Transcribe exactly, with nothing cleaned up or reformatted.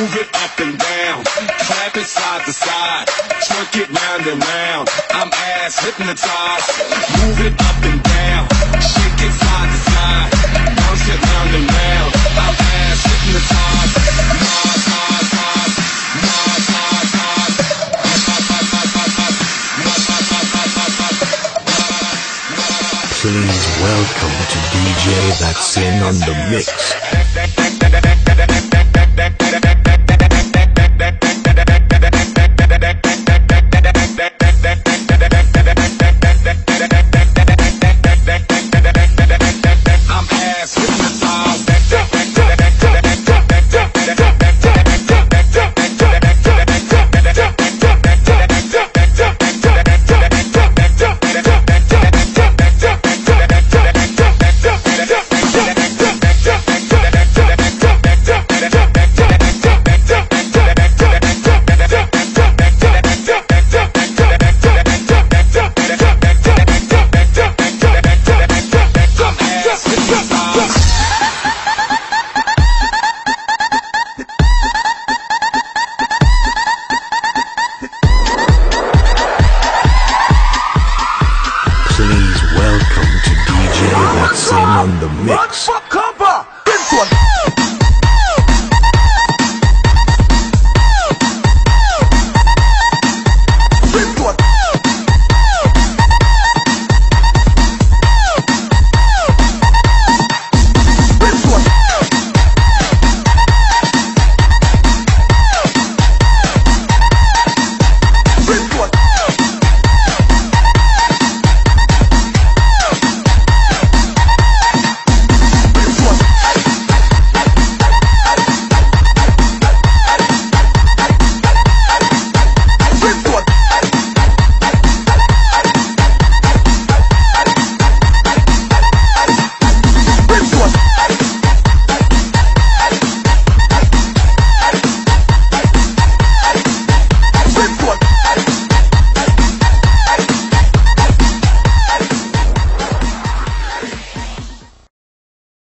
Move it up and down, clap it side to side, twerk it round and round. I'm ass hypnotized. Move it up and down, shake it side to side, bounce it round and round. I'm ass hypnotized. Massage, massage, massage, massage. Please welcome to D J That's In on the mix.